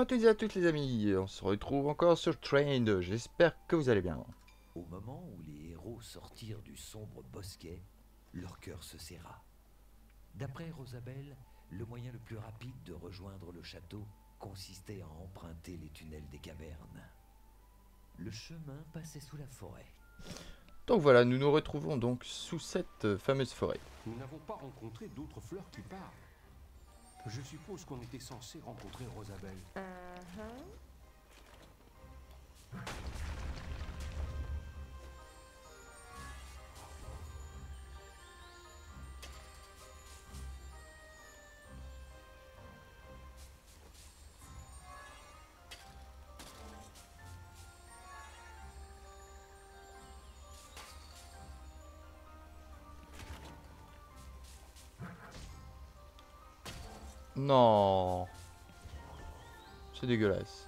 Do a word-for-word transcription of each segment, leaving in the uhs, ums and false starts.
à toutes et à toutes les amis, on se retrouve encore sur Trained, j'espère que vous allez bien. Au moment où les héros sortirent du sombre bosquet, leur cœur se serra. D'après Rosabelle, le moyen le plus rapide de rejoindre le château consistait à emprunter les tunnels des cavernes. Le chemin passait sous la forêt. Donc voilà, nous nous retrouvons donc sous cette fameuse forêt. Nous n'avons pas rencontré d'autres fleurs qui parlent. Je suppose qu'on était censé rencontrer Rosabelle. Uh-huh. Non, c'est dégueulasse.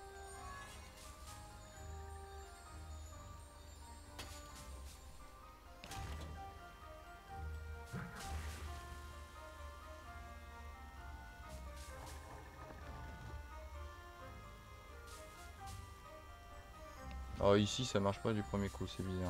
Oh ici ça marche pas du premier coup, c'est bizarre.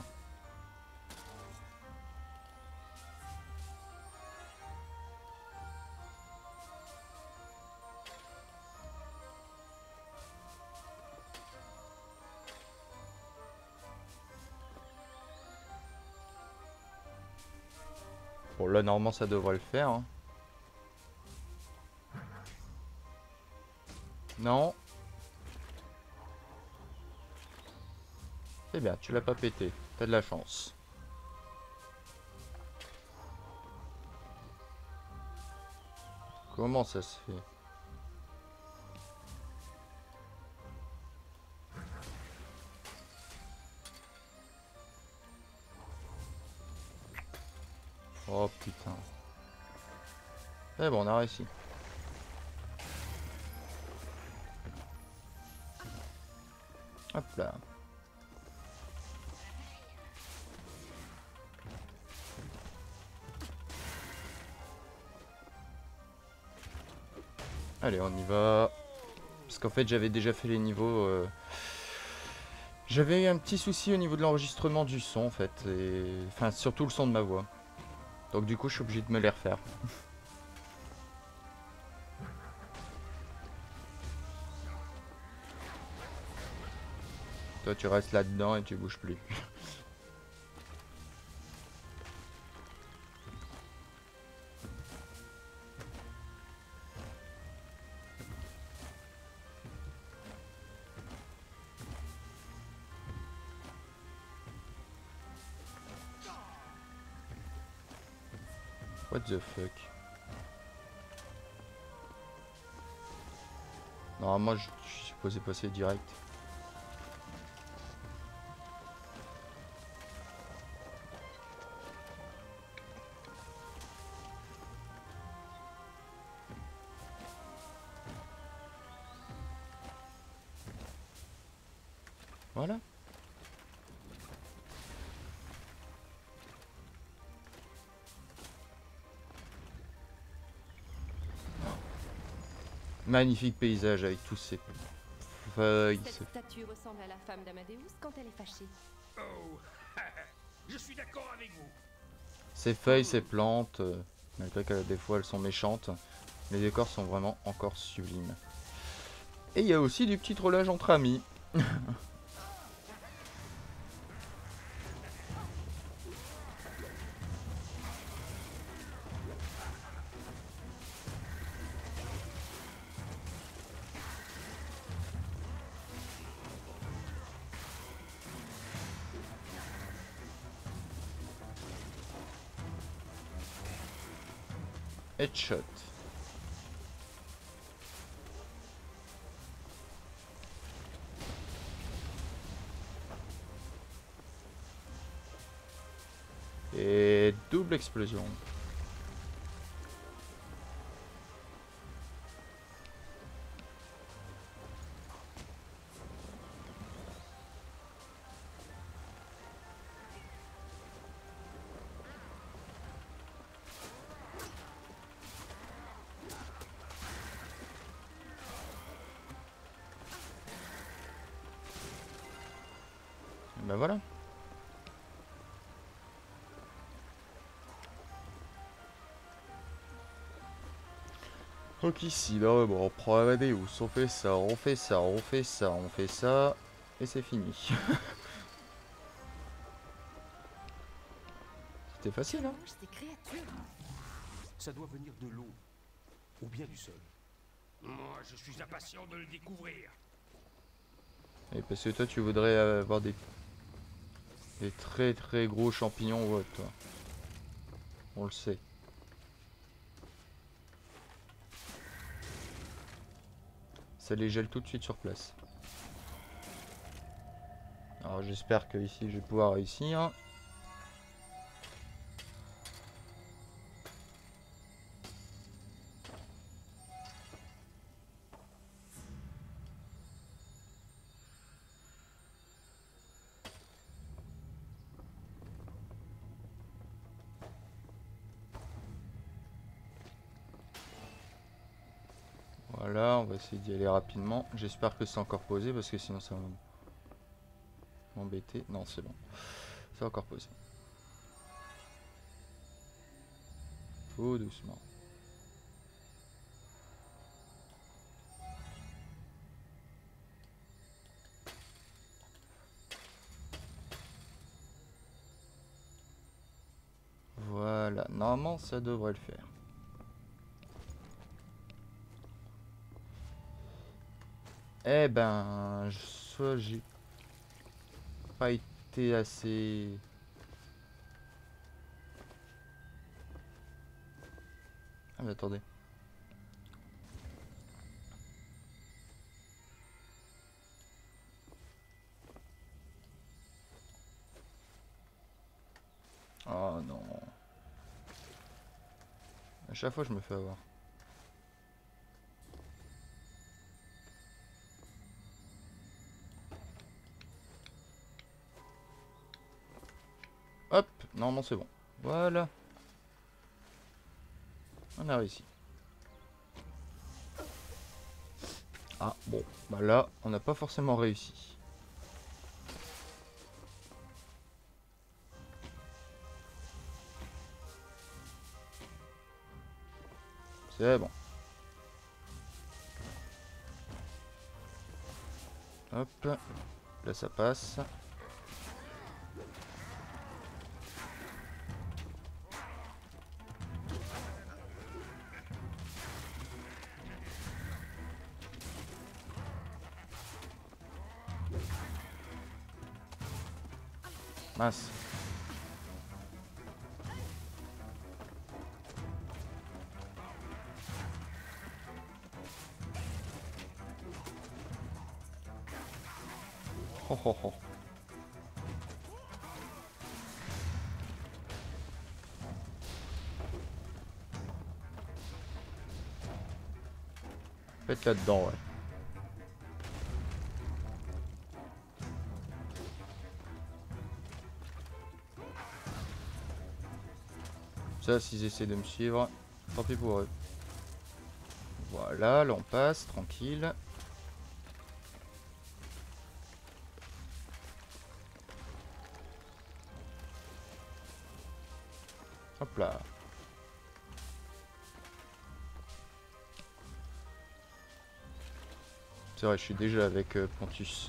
Bon là normalement ça devrait le faire. Hein. Non. C'est bien, tu l'as pas pété, t'as de la chance. Comment ça se fait? Oh putain. Eh bon, on a réussi. Hop là. Allez, on y va. Parce qu'en fait, j'avais déjà fait les niveaux. Euh... J'avais eu un petit souci au niveau de l'enregistrement du son, en fait. Et... Enfin, surtout le son de ma voix. Donc du coup, je suis obligé de me les refaire. Toi, tu restes là-dedans et tu bouges plus. What the fuck? Non, moi, je suis supposé passer direct. Voilà. Magnifique paysage avec tous ces feuilles. Cette statue ressemble à la femme d'Amadeus quand elle est fâchée. Oh, je suis d'accord avec vous. Ces feuilles, ces plantes, euh, malgré que des fois elles sont méchantes, les décors sont vraiment encore sublimes. Et il y a aussi du petit trollage entre amis. Headshot. Et double explosion. Bah voilà. Donc ici, là, bon, on prend Amadeus, on fait ça, on fait ça, on fait ça, on fait ça, et c'est fini. C'était facile, hein? Mange ces créatures. Ça doit venir de l'eau. Ou bien du sol. Moi, je suis impatient de le découvrir. Et parce que toi, tu voudrais avoir des, des très très gros champignons, ouais, toi. On le sait. Ça les gèle tout de suite sur place. Alors j'espère que ici je vais pouvoir réussir. Voilà, on va essayer d'y aller rapidement. J'espère que c'est encore posé parce que sinon ça va m'embêter. Non, c'est bon. C'est encore posé. Tout doucement. Voilà, normalement ça devrait le faire. Eh ben, je- soit j'ai pas été assez... Ah mais attendez. Oh non. À chaque fois je me fais avoir. Hop, normalement c'est bon. Voilà. On a réussi. Ah bon, bah là on n'a pas forcément réussi. C'est bon. Hop, là ça passe. Mince. Oh oh oh. Faites là-dedans, ouais. Ça, s'ils essaient de me suivre, tant pis pour eux. Voilà, là on passe, tranquille. Hop là. C'est vrai, je suis déjà avec euh, Pontus.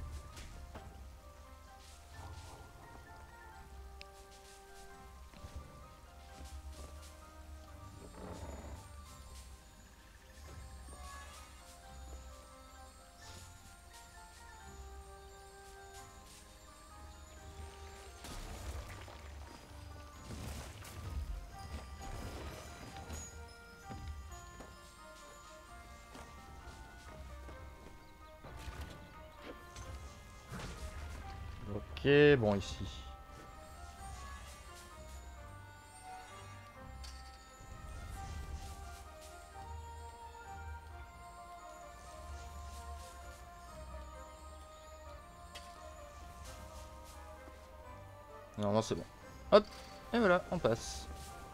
Ok, bon ici. Normalement c'est bon. Hop, et voilà, on passe.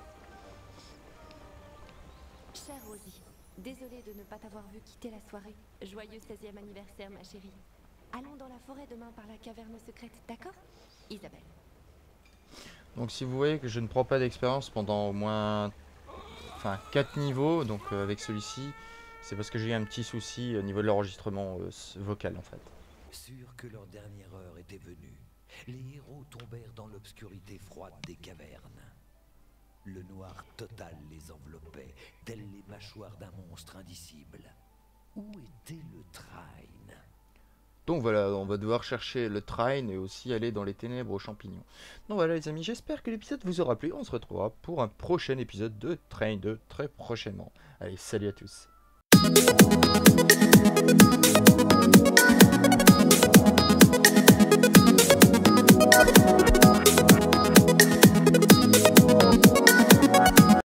Chère Rosie, désolée de ne pas t'avoir vu quitter la soirée. Joyeux seizième anniversaire, ma chérie. Allons dans la forêt demain par la caverne secrète, d'accord? Isabelle. Donc si vous voyez que je ne prends pas d'expérience pendant au moins enfin quatre niveaux, donc euh, avec celui-ci, c'est parce que j'ai eu un petit souci au niveau de l'enregistrement euh, vocal en fait. Sûrs que leur dernière heure était venue, les héros tombèrent dans l'obscurité froide des cavernes. Le noir total les enveloppait, tels les mâchoires d'un monstre indicible. Où était le Train? Donc voilà, on va devoir chercher le Train et aussi aller dans les ténèbres aux champignons. Donc voilà les amis, j'espère que l'épisode vous aura plu. On se retrouvera pour un prochain épisode de Train deux très prochainement. Allez, salut à tous. We'll be right back.